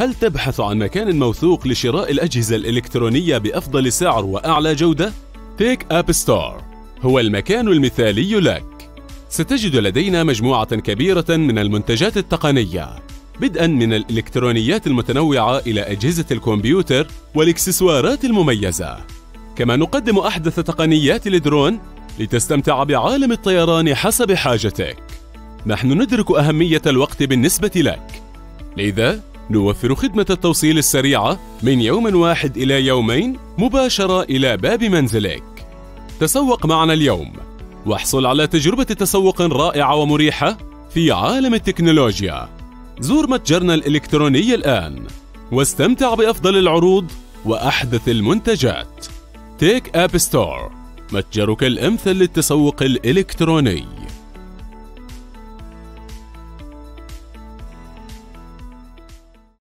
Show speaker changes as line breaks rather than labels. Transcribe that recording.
هل تبحث عن مكان موثوق لشراء الأجهزة الإلكترونية بأفضل سعر وأعلى جودة؟ تيك آب ستور هو المكان المثالي لك. ستجد لدينا مجموعة كبيرة من المنتجات التقنية، بدءاً من الإلكترونيات المتنوعة إلى أجهزة الكمبيوتر والإكسسوارات المميزة. كما نقدم أحدث تقنيات الدرون لتستمتع بعالم الطيران حسب حاجتك. نحن ندرك أهمية الوقت بالنسبة لك، لذا نوفر خدمة التوصيل السريعة من يوم واحد إلى يومين مباشرة إلى باب منزلك. تسوق معنا اليوم واحصل على تجربة تسوق رائعة ومريحة في عالم التكنولوجيا. زور متجرنا الإلكتروني الآن واستمتع بأفضل العروض وأحدث المنتجات. تيك آب ستور، متجرك الأمثل للتسوق الإلكتروني.